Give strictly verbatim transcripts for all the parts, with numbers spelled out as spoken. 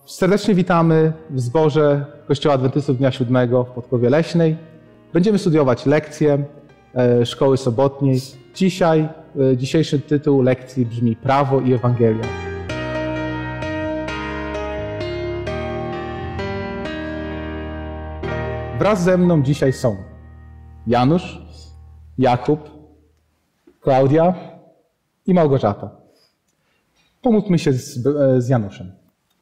Serdecznie witamy w zborze Kościoła Adwentystów Dnia Siódmego w Podkowie Leśnej. Będziemy studiować lekcje Szkoły Sobotniej. Dzisiaj, dzisiejszy tytuł lekcji brzmi Prawo i Ewangelia. Wraz ze mną dzisiaj są Janusz, Jakub, Klaudia i Małgorzata. Pomódlmy się z, z Januszem.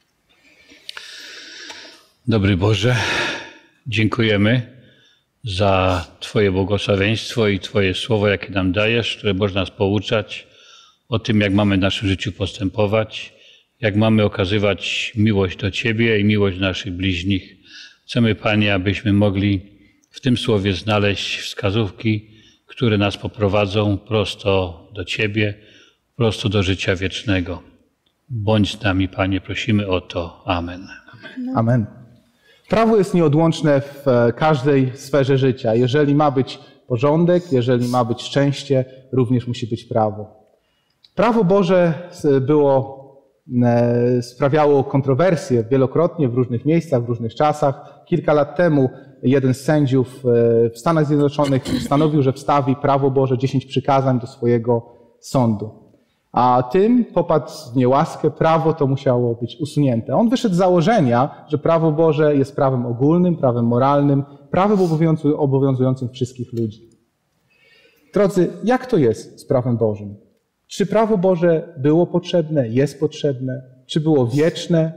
Dobry Boże, dziękujemy za Twoje błogosławieństwo i Twoje słowo, jakie nam dajesz, które można nas pouczać o tym, jak mamy w naszym życiu postępować, jak mamy okazywać miłość do Ciebie i miłość do naszych bliźnich. Chcemy, Panie, abyśmy mogli w tym słowie znaleźć wskazówki, które nas poprowadzą prosto do Ciebie, prosto do życia wiecznego. Bądź z nami, Panie, prosimy o to. Amen. Amen. Prawo jest nieodłączne w każdej sferze życia. Jeżeli ma być porządek, jeżeli ma być szczęście, również musi być prawo. Prawo Boże było, sprawiało kontrowersje wielokrotnie w różnych miejscach, w różnych czasach. Kilka lat temu jeden z sędziów w Stanach Zjednoczonych stanowił, że wstawi prawo Boże, dziesięć przykazań do swojego sądu. A tym popadł w niełaskę, prawo to musiało być usunięte. On wyszedł z założenia, że prawo Boże jest prawem ogólnym, prawem moralnym, prawem obowiązującym wszystkich ludzi. Drodzy, jak to jest z prawem Bożym? Czy prawo Boże było potrzebne, jest potrzebne? Czy było wieczne?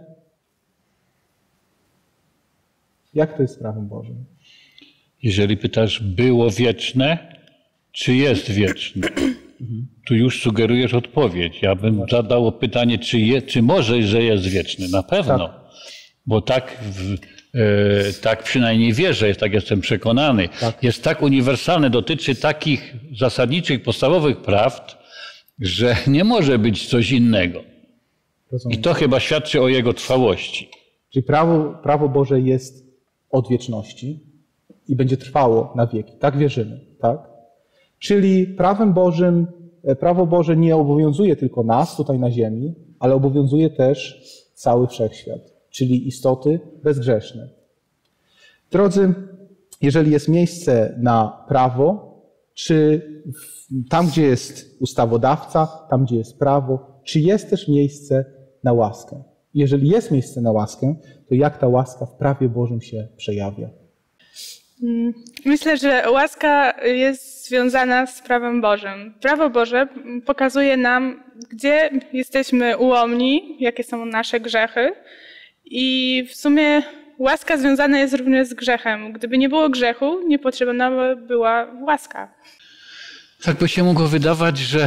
Jak to jest z prawem Bożym? Jeżeli pytasz, było wieczne, czy jest wieczne? Tu już sugerujesz odpowiedź. Ja bym zadał pytanie, czy, je, czy może, że jest wieczny. Na pewno. Tak. Bo tak, w, e, tak przynajmniej wierzę, jest, tak jestem przekonany. Tak. Jest tak uniwersalny, dotyczy takich zasadniczych, podstawowych prawd, że nie może być coś innego. Rozumiem. I to chyba świadczy o jego trwałości. Czyli prawo, prawo Boże jest od wieczności i będzie trwało na wieki. Tak wierzymy, tak? Czyli prawem Bożym, prawo Boże nie obowiązuje tylko nas tutaj na ziemi, ale obowiązuje też cały wszechświat, czyli istoty bezgrzeszne. Drodzy, jeżeli jest miejsce na prawo, czy tam, gdzie jest ustawodawca, tam, gdzie jest prawo, czy jest też miejsce na łaskę? Jeżeli jest miejsce na łaskę, to jak ta łaska w prawie Bożym się przejawia? Myślę, że łaska jest związana z prawem Bożym. Prawo Boże pokazuje nam, gdzie jesteśmy ułomni, jakie są nasze grzechy i w sumie łaska związana jest również z grzechem. Gdyby nie było grzechu, niepotrzebna by była łaska. Tak by się mogło wydawać, że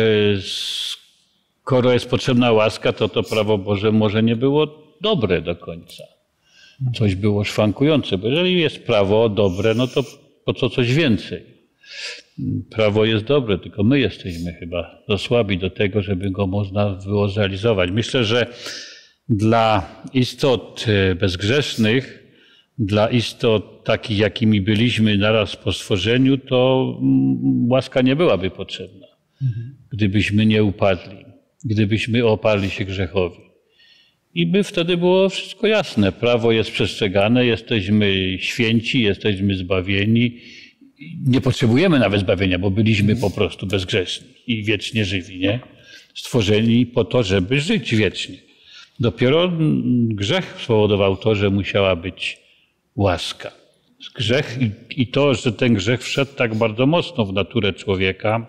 skoro jest potrzebna łaska, to to prawo Boże może nie było dobre do końca. Coś było szwankujące, bo jeżeli jest prawo dobre, no to po co coś więcej? Prawo jest dobre, tylko my jesteśmy chyba za słabi do tego, żeby go można było zrealizować. Myślę, że dla istot bezgrzesznych, dla istot takich, jakimi byliśmy naraz po stworzeniu, to łaska nie byłaby potrzebna, mhm. gdybyśmy nie upadli, gdybyśmy oparli się grzechowi. I by wtedy było wszystko jasne. Prawo jest przestrzegane, jesteśmy święci, jesteśmy zbawieni. Nie potrzebujemy nawet zbawienia, bo byliśmy po prostu bezgrzeszni i wiecznie żywi, nie? Stworzeni po to, żeby żyć wiecznie. Dopiero grzech spowodował to, że musiała być łaska. Grzech i, i to, że ten grzech wszedł tak bardzo mocno w naturę człowieka,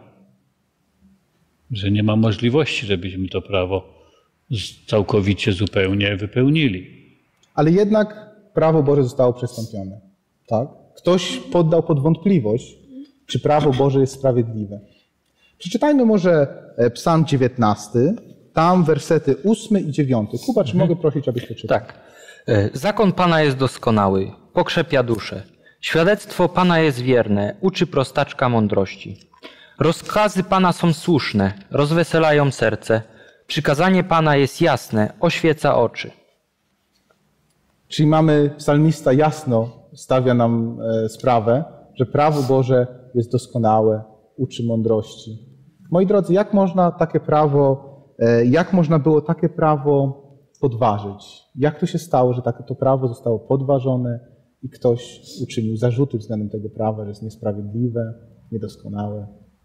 że nie ma możliwości, żebyśmy to prawo całkowicie, zupełnie wypełnili. Ale jednak prawo Boże zostało przestąpione. Tak? Ktoś poddał pod wątpliwość, czy prawo Boże jest sprawiedliwe. Przeczytajmy może Psalm dziewiętnasty, tam wersety ósmy i dziewiąty. Kuba, czy mhm. mogę prosić, abyś to czytał? Tak. Zakon Pana jest doskonały, pokrzepia duszę. Świadectwo Pana jest wierne, uczy prostaczka mądrości. Rozkazy Pana są słuszne, rozweselają serce. Przykazanie Pana jest jasne, oświeca oczy. Czyli mamy, psalmista jasno stawia nam sprawę, że prawo Boże jest doskonałe, uczy mądrości. Moi drodzy, jak można takie prawo, jak można było takie prawo podważyć. Jak to się stało, że tak, to prawo zostało podważone i ktoś uczynił zarzuty względem tego prawa, że jest niesprawiedliwe, niedoskonałe?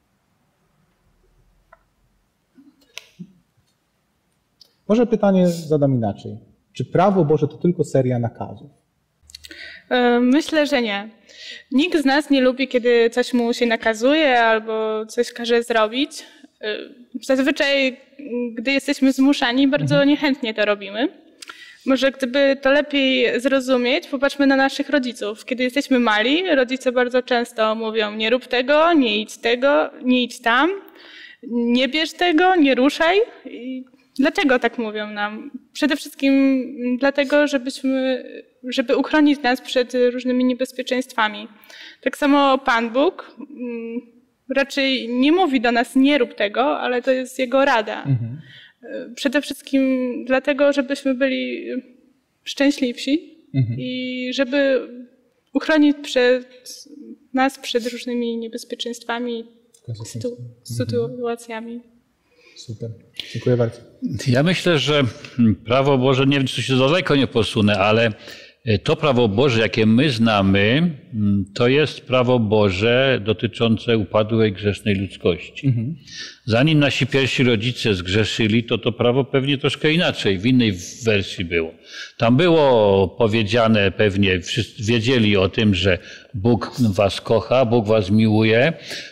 Może pytanie zadam inaczej. Czy prawo Boże to tylko seria nakazów? Myślę, że nie. Nikt z nas nie lubi, kiedy coś mu się nakazuje albo coś każe zrobić. Zazwyczaj, gdy jesteśmy zmuszani, bardzo mhm. niechętnie to robimy. Może gdyby to lepiej zrozumieć, popatrzmy na naszych rodziców. Kiedy jesteśmy mali, rodzice bardzo często mówią: nie rób tego, nie idź tego, nie idź tam, nie bierz tego, nie ruszaj. I dlaczego tak mówią nam? Przede wszystkim dlatego, żebyśmy, żeby uchronić nas przed różnymi niebezpieczeństwami. Tak samo Pan Bóg raczej nie mówi do nas: nie rób tego, ale to jest Jego rada. Mhm. Przede wszystkim dlatego, żebyśmy byli szczęśliwsi mhm. i żeby uchronić przed nas przed różnymi niebezpieczeństwami, sytu, sytuacjami. Mhm. Super. Dziękuję bardzo. Ja myślę, że prawo Boże, nie wiem, czy się za daleko nie posunę, ale to prawo Boże, jakie my znamy, to jest prawo Boże dotyczące upadłej, grzesznej ludzkości. Mhm. Zanim nasi pierwsi rodzice zgrzeszyli, to to prawo pewnie troszkę inaczej, w innej wersji było. Tam było powiedziane, pewnie wszyscy wiedzieli o tym, że Bóg was kocha, Bóg was miłuje,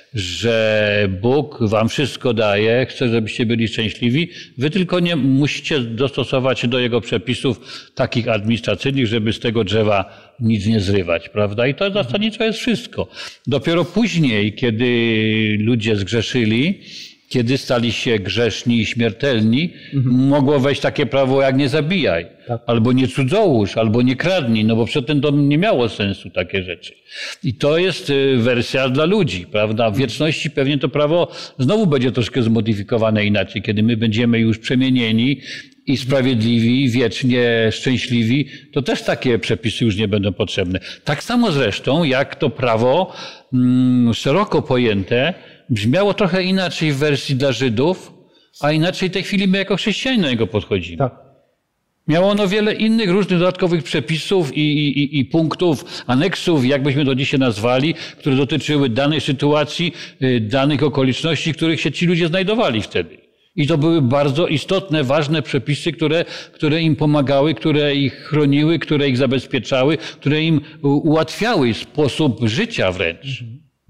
że Bóg wam wszystko daje, chce, żebyście byli szczęśliwi. Wy tylko nie musicie dostosować się do Jego przepisów takich administracyjnych, żeby z tego drzewa nic nie zrywać, prawda? I to zasadniczo jest wszystko. Dopiero później, kiedy ludzie zgrzeszyli, kiedy stali się grzeszni i śmiertelni, mhm. mogło wejść takie prawo jak nie zabijaj, tak. albo nie cudzołóż, albo nie kradnij, no bo przedtem to nie miało sensu takie rzeczy. I to jest wersja dla ludzi, prawda? W wieczności pewnie to prawo znowu będzie troszkę zmodyfikowane inaczej, kiedy my będziemy już przemienieni i sprawiedliwi, wiecznie szczęśliwi, to też takie przepisy już nie będą potrzebne. Tak samo zresztą, jak to prawo mm, szeroko pojęte brzmiało trochę inaczej w wersji dla Żydów, a inaczej w tej chwili my jako chrześcijanie do niego podchodzimy. Tak. Miało ono wiele innych różnych dodatkowych przepisów i, i, i punktów, aneksów, jakbyśmy to dzisiaj nazwali, które dotyczyły danej sytuacji, danych okoliczności, w których się ci ludzie znajdowali wtedy. I to były bardzo istotne, ważne przepisy, które, które im pomagały, które ich chroniły, które ich zabezpieczały, które im ułatwiały sposób życia wręcz.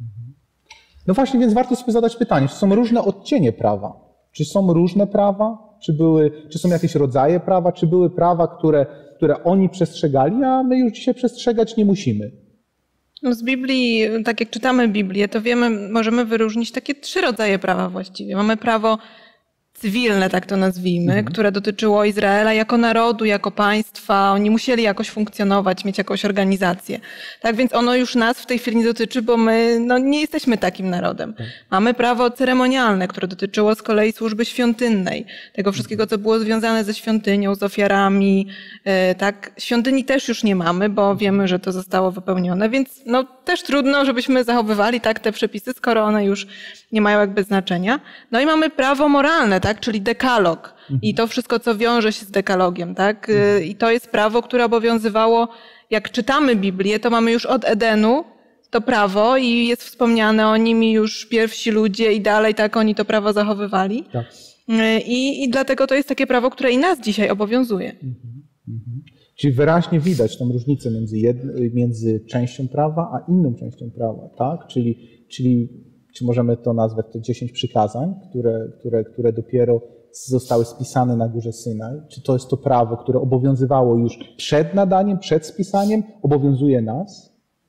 No właśnie, więc warto sobie zadać pytanie, czy są różne odcienie prawa? Czy są różne prawa? Czy, były, czy są jakieś rodzaje prawa? Czy były prawa, które, które oni przestrzegali, a my już dzisiaj przestrzegać nie musimy? No z Biblii, tak jak czytamy Biblię, to wiemy, możemy wyróżnić takie trzy rodzaje prawa właściwie. Mamy prawo cywilne, tak to nazwijmy, mhm. które dotyczyło Izraela jako narodu, jako państwa. Oni musieli jakoś funkcjonować, mieć jakąś organizację. Tak więc ono już nas w tej chwili nie dotyczy, bo my no, nie jesteśmy takim narodem. Mhm. Mamy prawo ceremonialne, które dotyczyło z kolei służby świątynnej. Tego wszystkiego, co było związane ze świątynią, z ofiarami. Tak, świątyni też już nie mamy, bo wiemy, że to zostało wypełnione, więc no, też trudno, żebyśmy zachowywali tak te przepisy, skoro one już nie mają jakby znaczenia. No i mamy prawo moralne, tak, czyli dekalog mhm. i to wszystko, co wiąże się z dekalogiem, tak, mhm. i to jest prawo, które obowiązywało, jak czytamy Biblię, to mamy już od Edenu to prawo i jest wspomniane o nim już pierwsi ludzie i dalej tak oni to prawo zachowywali. Tak. I, i dlatego to jest takie prawo, które i nas dzisiaj obowiązuje. Mhm. Mhm. Czyli wyraźnie widać tą różnicę między, jedno, między częścią prawa a inną częścią prawa, tak? Czyli, czyli czy możemy to nazwać te dziesięć przykazań, które, które, które dopiero zostały spisane na górze Synaj? Czy to jest to prawo, które obowiązywało już przed nadaniem, przed spisaniem, obowiązuje nas?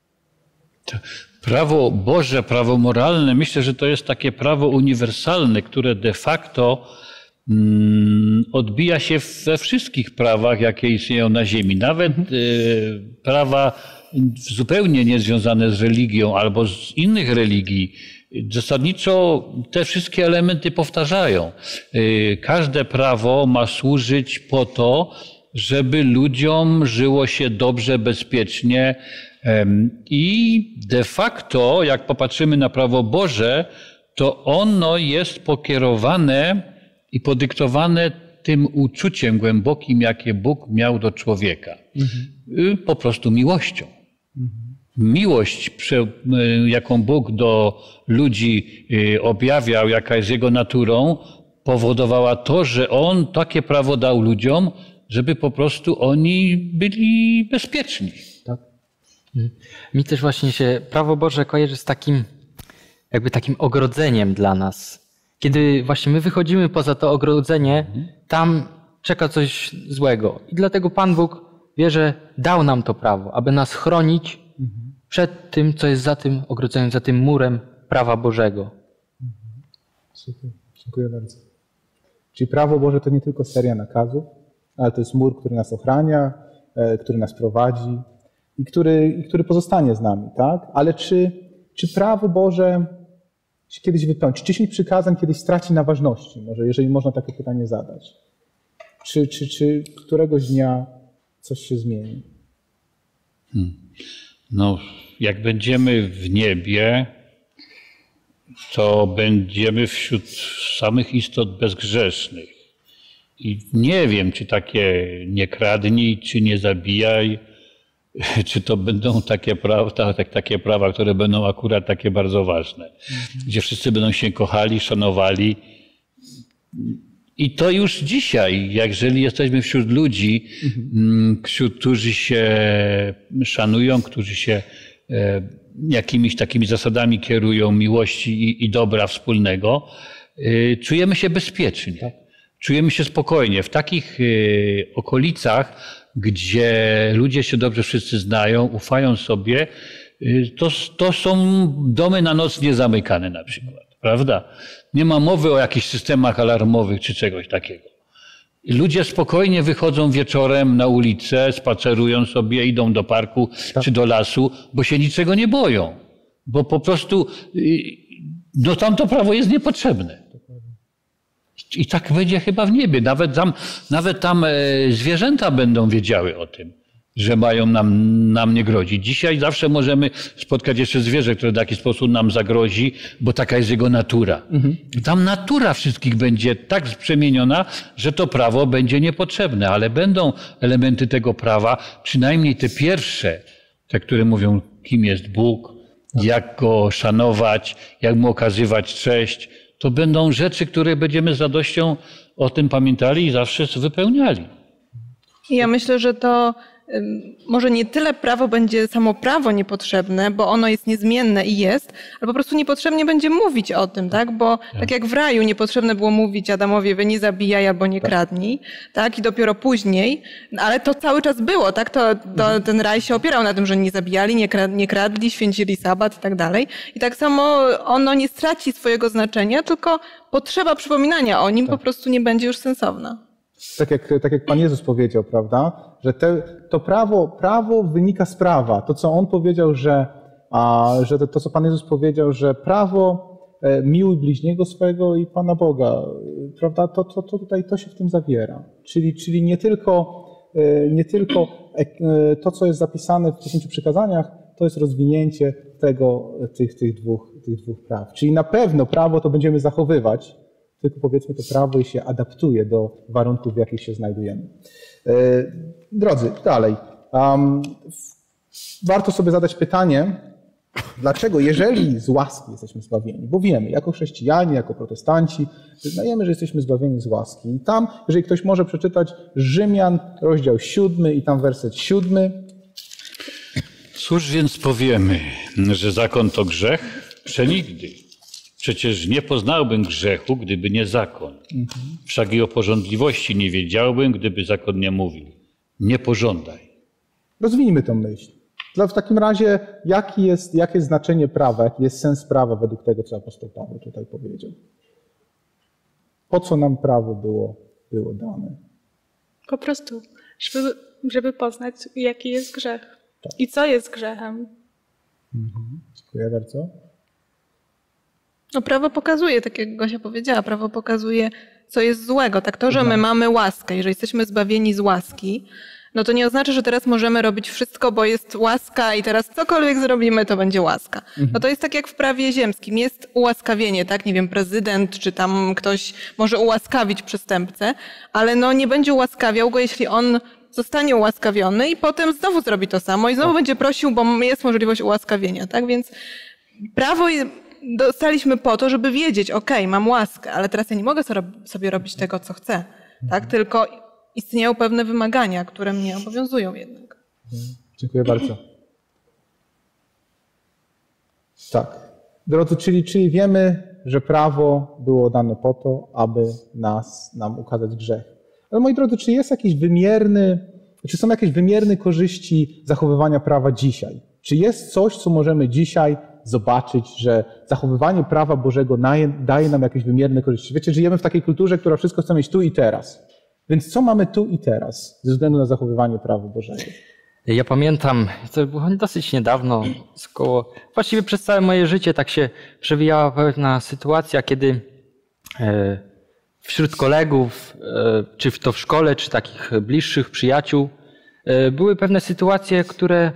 Prawo Boże, prawo moralne, myślę, że to jest takie prawo uniwersalne, które de facto mm, odbija się we wszystkich prawach, jakie istnieją na ziemi. Nawet y, prawa zupełnie niezwiązane z religią albo z innych religii. Zasadniczo te wszystkie elementy powtarzają. Każde prawo ma służyć po to, żeby ludziom żyło się dobrze, bezpiecznie i de facto, jak popatrzymy na prawo Boże, to ono jest pokierowane i podyktowane tym uczuciem głębokim, jakie Bóg miał do człowieka. Mhm. Po prostu miłością. Mhm. Miłość, jaką Bóg do ludzi objawiał, jaka jest Jego naturą, powodowała to, że On takie prawo dał ludziom, żeby po prostu oni byli bezpieczni. Tak. Mi też właśnie się prawo Boże kojarzy z takim, jakby takim ogrodzeniem dla nas. Kiedy właśnie my wychodzimy poza to ogrodzenie, mhm. tam czeka coś złego. I dlatego Pan Bóg wie, że dał nam to prawo, aby nas chronić mhm. przed tym, co jest za tym ogrodzeniem, za tym murem prawa Bożego. Mhm. Super, dziękuję bardzo. Czyli prawo Boże to nie tylko seria nakazów, ale to jest mur, który nas ochrania, który nas prowadzi i który, i który pozostanie z nami, tak? Ale czy, czy prawo Boże się kiedyś wypełni? Czy dziesięć przykazań kiedyś straci na ważności? Może, jeżeli można takie pytanie zadać. Czy, czy, czy któregoś dnia coś się zmieni? Hmm. No, jak będziemy w niebie, to będziemy wśród samych istot bezgrzesznych. I nie wiem, czy takie nie kradnij, czy nie zabijaj, czy to będą takie prawa, tak, takie prawa, które będą akurat takie bardzo ważne, mhm. gdzie wszyscy będą się kochali, szanowali. I to już dzisiaj, jeżeli jesteśmy wśród ludzi, mhm. wśród, którzy się szanują, którzy się e, jakimiś takimi zasadami kierują miłości i, i dobra wspólnego, e, czujemy się bezpieczni. Tak. Czujemy się spokojnie. W takich y, okolicach, gdzie ludzie się dobrze wszyscy znają, ufają sobie, y, to, to są domy na noc niezamykane na przykład, prawda? Nie ma mowy o jakichś systemach alarmowych czy czegoś takiego. Ludzie spokojnie wychodzą wieczorem na ulicę, spacerują sobie, idą do parku tak. czy do lasu, bo się niczego nie boją. Bo po prostu y, no tam to prawo jest niepotrzebne. I tak będzie chyba w niebie. Nawet tam, nawet tam zwierzęta będą wiedziały o tym, że mają nam, nam nie grozić. Dzisiaj zawsze możemy spotkać jeszcze zwierzę, które w jakiś sposób nam zagrozi, bo taka jest jego natura. Mhm. Tam natura wszystkich będzie tak przemieniona, że to prawo będzie niepotrzebne, ale będą elementy tego prawa, przynajmniej te pierwsze, te, które mówią, kim jest Bóg, jak Go szanować, jak Mu okazywać cześć. To będą rzeczy, które będziemy z radością o tym pamiętali i zawsze wypełniali. Ja myślę, że to może nie tyle prawo będzie samo prawo niepotrzebne, bo ono jest niezmienne i jest, ale po prostu niepotrzebnie będzie mówić o tym, tak? Bo tak, tak jak w raju niepotrzebne było mówić Adamowi, wy nie zabijaj albo nie tak. kradnij, tak? I dopiero później, ale to cały czas było, tak? To, to mhm. ten raj się opierał na tym, że nie zabijali, nie, krad, nie kradli, święcili sabat i tak dalej. I tak samo ono nie straci swojego znaczenia, tylko potrzeba przypominania o nim tak. po prostu nie będzie już sensowna. Tak jak, tak jak Pan Jezus powiedział, prawda, że te, to prawo, prawo wynika z prawa. To, co On powiedział, że, a, że to, to, co Pan Jezus powiedział, że prawo e, miłuj bliźniego swego i Pana Boga, prawda, to, to, to tutaj to się w tym zawiera. Czyli, czyli nie tylko, e, nie tylko e, to, co jest zapisane w dziesięciu przykazaniach, to jest rozwinięcie tego, tych, tych, dwóch, tych dwóch praw. Czyli na pewno prawo to będziemy zachowywać, tylko powiedzmy to prawo i się adaptuje do warunków, w jakich się znajdujemy. Drodzy, dalej. Um, warto sobie zadać pytanie, dlaczego, jeżeli z łaski jesteśmy zbawieni, bo wiemy, jako chrześcijanie, jako protestanci, wyznajemy, że jesteśmy zbawieni z łaski. I tam, jeżeli ktoś może przeczytać Rzymian, rozdział siódmy i tam werset siódmy. Cóż więc powiemy, że zakon to grzech? Przenigdy. Przecież nie poznałbym grzechu, gdyby nie zakon. Mhm. Wszak i o porządliwości nie wiedziałbym, gdyby zakon nie mówił. Nie pożądaj. Rozwijmy tę myśl. W takim razie, jaki jest, jakie jest znaczenie prawa, jaki jest sens prawa według tego, co apostoł Paweł tutaj powiedział? Po co nam prawo było, było dane? Po prostu, żeby, żeby poznać, jaki jest grzech tak. i co jest grzechem. Mhm. Dziękuję bardzo. No prawo pokazuje, tak jak Gosia powiedziała, prawo pokazuje, co jest złego. Tak to, że my mamy łaskę, jeżeli jesteśmy zbawieni z łaski, no to nie oznacza, że teraz możemy robić wszystko, bo jest łaska i teraz cokolwiek zrobimy, to będzie łaska. Mhm. No to jest tak jak w prawie ziemskim. Jest ułaskawienie, tak? Nie wiem, prezydent czy tam ktoś może ułaskawić przestępcę, ale no nie będzie ułaskawiał go, jeśli on zostanie ułaskawiony i potem znowu zrobi to samo i znowu tak. będzie prosił, bo jest możliwość ułaskawienia, tak? Więc prawo dostaliśmy po to, żeby wiedzieć, okej, okay, mam łaskę, ale teraz ja nie mogę sobie robić tego, co chcę, tak? Tylko istnieją pewne wymagania, które mnie obowiązują jednak. Dziękuję bardzo. Tak. Drodzy, czyli, czyli wiemy, że prawo było dane po to, aby nas, nam ukazać grzech. Ale moi drodzy, czy jest jakiś wymierny, czy są jakieś wymierne korzyści zachowywania prawa dzisiaj? Czy jest coś, co możemy dzisiaj zobaczyć, że zachowywanie prawa Bożego daje nam jakieś wymierne korzyści? Wiecie, żyjemy w takiej kulturze, która wszystko chce mieć tu i teraz. Więc co mamy tu i teraz ze względu na zachowywanie prawa Bożego? Ja pamiętam, to było dosyć niedawno, około, właściwie przez całe moje życie tak się przewijała pewna sytuacja, kiedy wśród kolegów, czy to w szkole, czy takich bliższych przyjaciół, były pewne sytuacje, które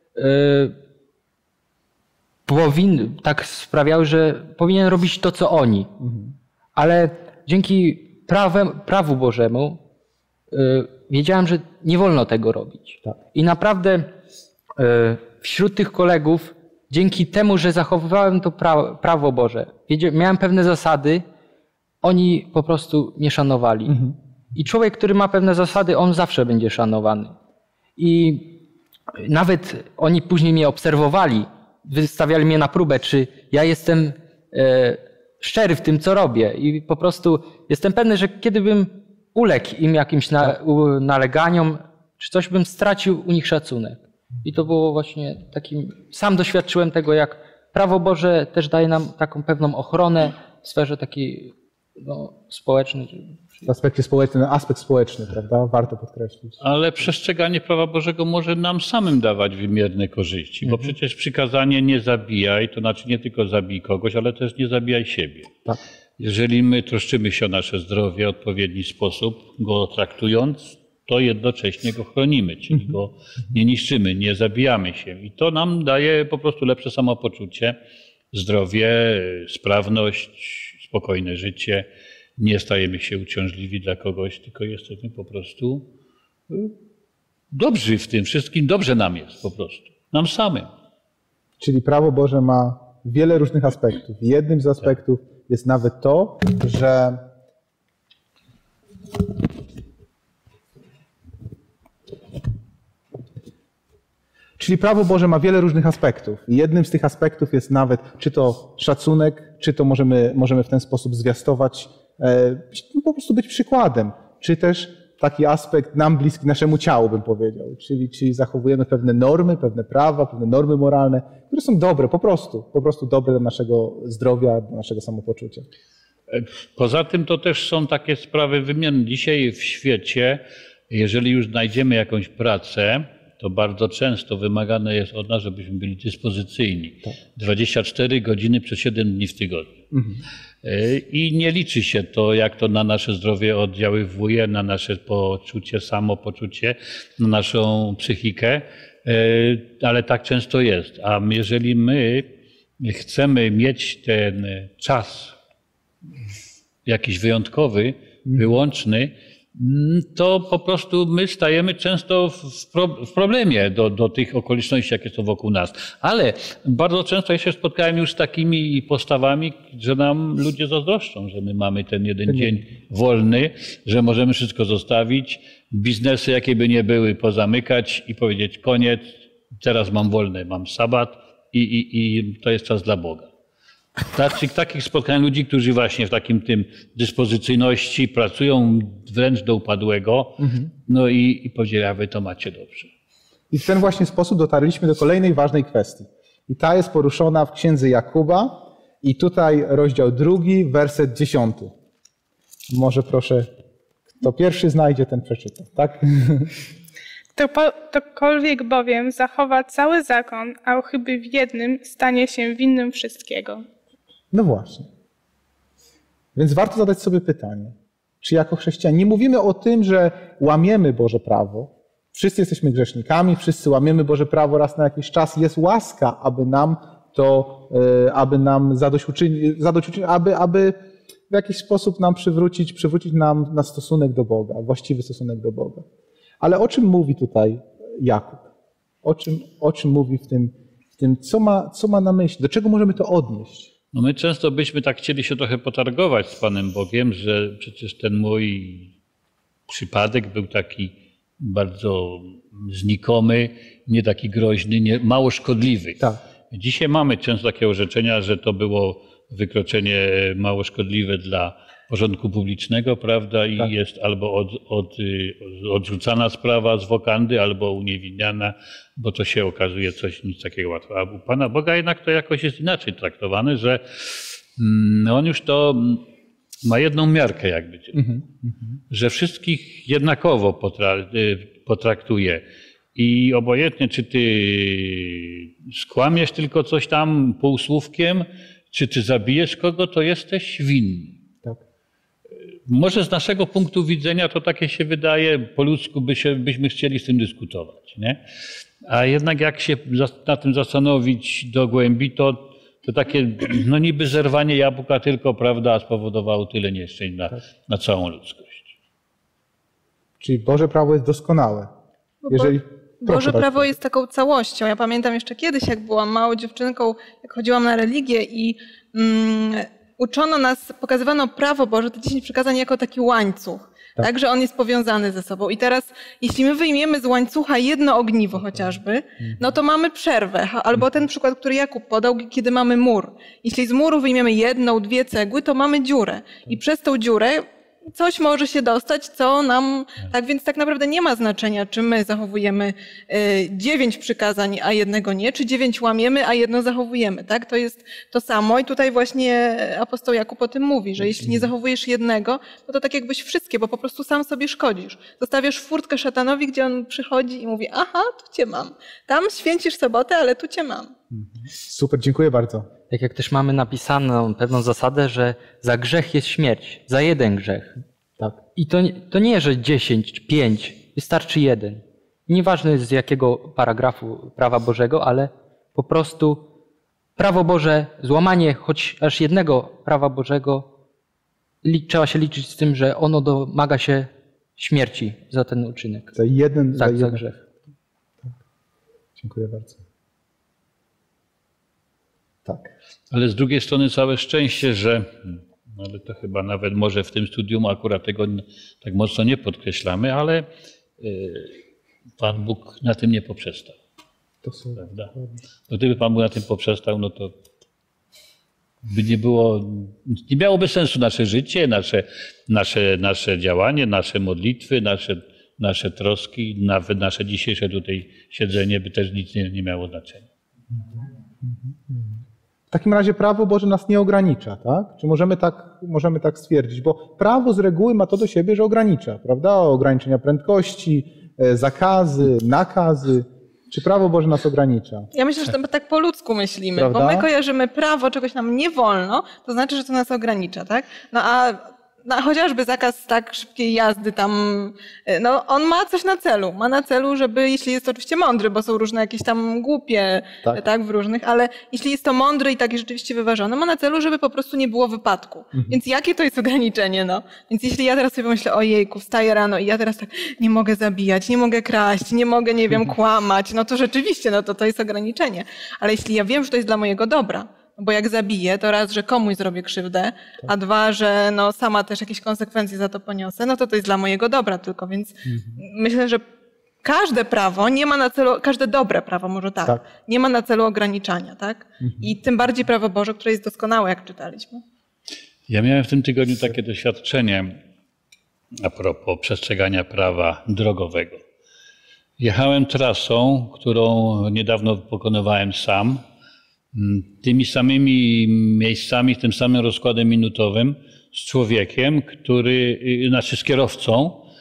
powinny, tak sprawiały, że powinien robić to, co oni. Ale dzięki prawem, prawu Bożemu wiedziałem, że nie wolno tego robić. Tak. I naprawdę wśród tych kolegów, dzięki temu, że zachowywałem to prawo, prawo Boże, miałem pewne zasady, oni po prostu nie szanowali. Mhm. I człowiek, który ma pewne zasady, on zawsze będzie szanowany. I nawet oni później mnie obserwowali, wystawiali mnie na próbę, czy ja jestem e, szczery w tym, co robię. I po prostu jestem pewny, że kiedybym uległ im jakimś na, u, naleganiom, czy coś, bym stracił u nich szacunek. I to było właśnie takim, sam doświadczyłem tego, jak prawo Boże też daje nam taką pewną ochronę w sferze takiej no, społecznej. W aspekcie społecznym, aspekt społeczny, prawda? Warto podkreślić. Ale przestrzeganie prawa Bożego może nam samym dawać wymierne korzyści, bo mhm. przecież przykazanie nie zabijaj, to znaczy nie tylko zabij kogoś, ale też nie zabijaj siebie. Tak. Jeżeli my troszczymy się o nasze zdrowie w odpowiedni sposób, go traktując, to jednocześnie go chronimy, czyli mhm. go nie niszczymy, nie zabijamy się. I to nam daje po prostu lepsze samopoczucie, zdrowie, sprawność, spokojne życie. Nie stajemy się uciążliwi dla kogoś, tylko jesteśmy po prostu dobrzy w tym wszystkim. Dobrze nam jest po prostu. Nam samym. Czyli prawo Boże ma wiele różnych aspektów. Jednym z aspektów tak. jest nawet to, że Czyli prawo Boże ma wiele różnych aspektów. I jednym z tych aspektów jest nawet, czy to szacunek, czy to możemy, możemy w ten sposób zwiastować, e, po prostu być przykładem, czy też taki aspekt nam bliski naszemu ciału, bym powiedział. Czyli, czyli zachowujemy pewne normy, pewne prawa, pewne normy moralne, które są dobre, po prostu, po prostu dobre dla naszego zdrowia, dla naszego samopoczucia. Poza tym to też są takie sprawy wymienne. Dzisiaj w świecie, jeżeli już znajdziemy jakąś pracę, to bardzo często wymagane jest od nas, żebyśmy byli dyspozycyjni. Tak. dwadzieścia cztery godziny przez siedem dni w tygodniu. Mhm. I nie liczy się to, jak to na nasze zdrowie oddziaływuje, na nasze poczucie, samopoczucie, na naszą psychikę, ale tak często jest. A jeżeli my chcemy mieć ten czas jakiś wyjątkowy, mhm. wyłączny, to po prostu my stajemy często w, pro, w problemie do, do tych okoliczności, jakie są wokół nas. Ale bardzo często ja się spotkałem już z takimi postawami, że nam ludzie zazdroszczą, że my mamy ten jeden ten dzień wolny, że możemy wszystko zostawić, biznesy jakie by nie były pozamykać i powiedzieć koniec, teraz mam wolny, mam sabat i, i, i to jest czas dla Boga. Znaczy, takich spotkań ludzi, którzy właśnie w takim tym dyspozycyjności pracują wręcz do upadłego, mhm. no i, i powiedzieli, a wy to macie dobrze. I w ten właśnie sposób dotarliśmy do kolejnej ważnej kwestii. I ta jest poruszona w księdze Jakuba i tutaj rozdział drugi, werset dziesiąty. Może proszę, kto pierwszy znajdzie, ten przeczyta, tak? Ktokolwiek bowiem zachowa cały zakon, a chyby w jednym stanie się winnym wszystkiego. No właśnie. Więc warto zadać sobie pytanie, czy jako chrześcijanie nie mówimy o tym, że łamiemy Boże prawo, Wszyscy jesteśmy grzesznikami, wszyscy łamiemy Boże prawo raz na jakiś czas. Jest łaska, aby nam to, aby nam zadośćuczynić, zadośćuczynić aby, aby w jakiś sposób nam przywrócić, przywrócić nam na stosunek do Boga, właściwy stosunek do Boga. Ale o czym mówi tutaj Jakub? O czym, o czym mówi w tym, w tym co, ma, co ma na myśli? Do czego możemy to odnieść? No my często byśmy tak chcieli się trochę potargować z Panem Bogiem, że przecież ten mój przypadek był taki bardzo znikomy, nie taki groźny, nie, mało szkodliwy. Tak. Dzisiaj mamy często takie orzeczenia, że to było wykroczenie mało szkodliwe dla porządku publicznego, prawda, i tak. jest albo od, od, odrzucana sprawa z wokandy, albo uniewinniana, bo to się okazuje coś nic takiego łatwego. A u Pana Boga jednak to jakoś jest inaczej traktowane, że mm, On już to ma jedną miarkę jakby, mm-hmm. że wszystkich jednakowo potra- potraktuje. I obojętnie, czy ty skłamiesz tylko coś tam półsłówkiem, czy ty zabijesz kogo, to jesteś winny. Tak. Może z naszego punktu widzenia to takie się wydaje, po ludzku by się, byśmy chcieli z tym dyskutować. Nie? A jednak jak się na tym zastanowić do głębi, to, to takie no niby zerwanie jabłka tylko, prawda, spowodowało tyle nieszczęść na, tak. na całą ludzkość. Czyli Boże prawo jest doskonałe. Jeżeli... Boże prawo jest taką całością. Ja pamiętam jeszcze kiedyś, jak byłam małą dziewczynką, jak chodziłam na religię i mm, uczono nas, pokazywano prawo Boże, te dziesięć przykazań jako taki łańcuch, tak. tak, że on jest powiązany ze sobą. I teraz, jeśli my wyjmiemy z łańcucha jedno ogniwo chociażby, no to mamy przerwę. Albo ten przykład, który Jakub podał, kiedy mamy mur. Jeśli z muru wyjmiemy jedną, dwie cegły, to mamy dziurę. I przez tą dziurę coś może się dostać, co nam... Tak więc tak naprawdę nie ma znaczenia, czy my zachowujemy dziewięć przykazań, a jednego nie, czy dziewięć łamiemy, a jedno zachowujemy. Tak? To jest to samo i tutaj właśnie apostoł Jakub o tym mówi, że jeśli nie zachowujesz jednego, no to tak jakbyś wszystkie, bo po prostu sam sobie szkodzisz. Zostawiasz furtkę szatanowi, gdzie on przychodzi i mówi, aha, tu cię mam. Tam święcisz sobotę, ale tu cię mam. Super, dziękuję bardzo. Tak jak też mamy napisaną pewną zasadę, że za grzech jest śmierć, za jeden grzech. Tak. I to, to nie, że dziesięć, pięć, wystarczy jeden. Nieważne jest z jakiego paragrafu prawa Bożego, ale po prostu prawo Boże, złamanie choć aż jednego prawa Bożego, li, trzeba się liczyć z tym, że ono domaga się śmierci za ten uczynek. Za jeden, tak, za, jeden. za grzech. Tak. Dziękuję bardzo. Tak. Ale z drugiej strony całe szczęście, że, ale to chyba nawet może w tym studium akurat tego tak mocno nie podkreślamy, ale Pan Bóg na tym nie poprzestał. To są... Prawda? No, gdyby Pan Bóg na tym poprzestał, no to by nie było, nie miałoby sensu nasze życie, nasze, nasze, nasze działanie, nasze modlitwy, nasze, nasze troski, nawet nasze dzisiejsze tutaj siedzenie by też nic nie, nie miało znaczenia. W takim razie prawo Boże nas nie ogranicza, tak? Czy możemy tak, możemy tak stwierdzić? Bo prawo z reguły ma to do siebie, że ogranicza, prawda? Ograniczenia prędkości, zakazy, nakazy. Czy prawo Boże nas ogranicza? Ja myślę, że to tak po ludzku myślimy, Prawda? bo my kojarzymy prawo, czegoś nam nie wolno, to znaczy, że to nas ogranicza, tak? No a no, chociażby zakaz tak szybkiej jazdy tam, no on ma coś na celu. Ma na celu, żeby, jeśli jest to oczywiście mądry, bo są różne jakieś tam głupie, tak, tak w różnych, ale jeśli jest to mądry i taki rzeczywiście wyważony, ma na celu, żeby po prostu nie było wypadku. Mhm. Więc jakie to jest ograniczenie, no? Więc jeśli ja teraz sobie pomyślę, ojejku, wstaję rano i ja teraz tak nie mogę zabijać, nie mogę kraść, nie mogę, nie wiem, mhm. kłamać, no to rzeczywiście, no to to jest ograniczenie. Ale jeśli ja wiem, że to jest dla mojego dobra, bo jak zabiję, to raz, że komuś zrobię krzywdę, tak. a dwa, że no sama też jakieś konsekwencje za to poniosę, no to to jest dla mojego dobra tylko, więc mhm. myślę, że każde prawo nie ma na celu, każde dobre prawo może tak, tak. nie ma na celu ograniczania, tak? Mhm. I tym bardziej prawo Boże, które jest doskonałe, jak czytaliśmy. Ja miałem w tym tygodniu takie doświadczenie a propos przestrzegania prawa drogowego. Jechałem trasą, którą niedawno pokonywałem sam, tymi samymi miejscami, tym samym rozkładem minutowym z człowiekiem, który, znaczy z kierowcą,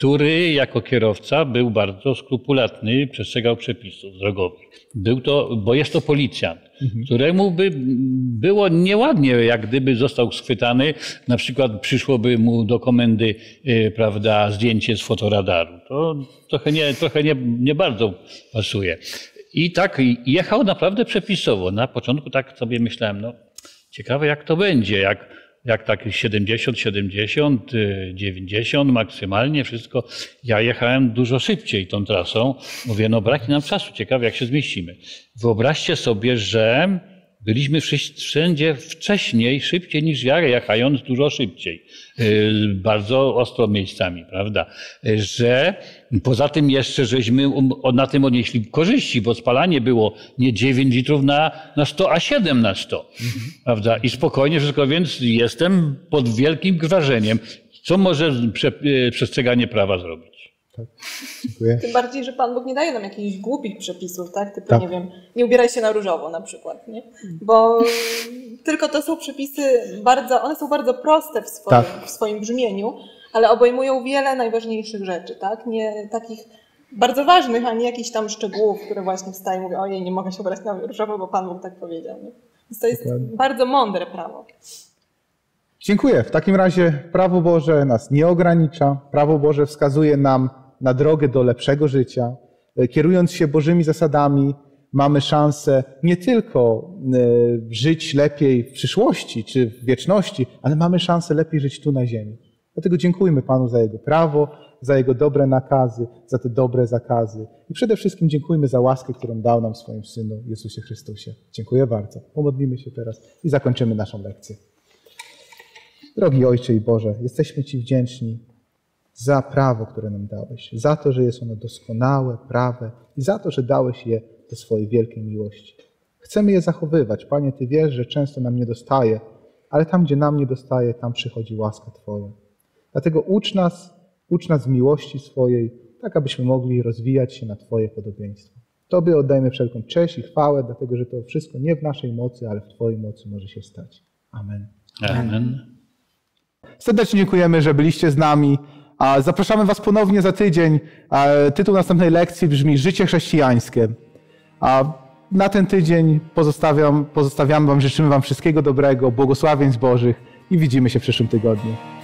który jako kierowca był bardzo skrupulatny, przestrzegał przepisów drogowych. Był to, bo jest to policjant, mhm. któremu by było nieładnie, jak gdyby został schwytany, na przykład przyszłoby mu do komendy, prawda, zdjęcie z fotoradaru. To trochę nie, trochę nie, nie bardzo pasuje. I tak jechał naprawdę przepisowo. Na początku tak sobie myślałem, no ciekawe jak to będzie, jak jak tak siedemdziesiąt, siedemdziesiąt, dziewięćdziesiąt maksymalnie wszystko. Ja jechałem dużo szybciej tą trasą. Mówię, no brak nam czasu, ciekawe jak się zmieścimy. Wyobraźcie sobie, że byliśmy wszędzie wcześniej, szybciej niż ja, jechając dużo szybciej. Bardzo ostro miejscami, prawda? Że poza tym jeszcze żeśmy na tym odnieśli korzyści, bo spalanie było nie dziewięć litrów na, na sto, a siedem na sto. Mhm. Prawda? I spokojnie wszystko, więc jestem pod wielkim wrażeniem, co może prze, przestrzeganie prawa zrobić. Tak. Dziękuję. Tym bardziej, że Pan Bóg nie daje nam jakichś głupich przepisów, tak? Typu, tak. nie wiem, nie ubieraj się na różowo na przykład, nie? Bo tylko to są przepisy bardzo, one są bardzo proste w swoim, tak. w swoim brzmieniu, ale obejmują wiele najważniejszych rzeczy, tak? Nie takich bardzo ważnych, a nie jakichś tam szczegółów, które właśnie wstają i mówią, ojej, nie mogę się ubrać na różowo, bo Pan Bóg tak powiedział, nie? Więc to jest Dokładnie. bardzo mądre prawo. Dziękuję. W takim razie prawo Boże nas nie ogranicza. Prawo Boże wskazuje nam na drogę do lepszego życia. Kierując się Bożymi zasadami, mamy szansę nie tylko żyć lepiej w przyszłości czy w wieczności, ale mamy szansę lepiej żyć tu na ziemi. Dlatego dziękujmy Panu za Jego prawo, za Jego dobre nakazy, za te dobre zakazy. I przede wszystkim dziękujmy za łaskę, którą dał nam w swoim Synu Jezusie Chrystusie. Dziękuję bardzo. Pomodlimy się teraz i zakończymy naszą lekcję. Drogi Ojcze i Boże, jesteśmy Ci wdzięczni za prawo, które nam dałeś, za to, że jest ono doskonałe, prawe i za to, że dałeś je do swojej wielkiej miłości. Chcemy je zachowywać. Panie, Ty wiesz, że często nam nie dostaje, ale tam, gdzie nam nie dostaje, tam przychodzi łaska Twoja. Dlatego ucz nas, ucz nas w miłości swojej, tak abyśmy mogli rozwijać się na Twoje podobieństwo. Tobie oddajmy wszelką cześć i chwałę, dlatego że to wszystko nie w naszej mocy, ale w Twojej mocy może się stać. Amen. Amen. Serdecznie dziękujemy, że byliście z nami. Zapraszamy Was ponownie za tydzień. Tytuł następnej lekcji brzmi Życie chrześcijańskie. A na ten tydzień pozostawiam, pozostawiam Wam, życzymy Wam wszystkiego dobrego, błogosławieństw Bożych i widzimy się w przyszłym tygodniu.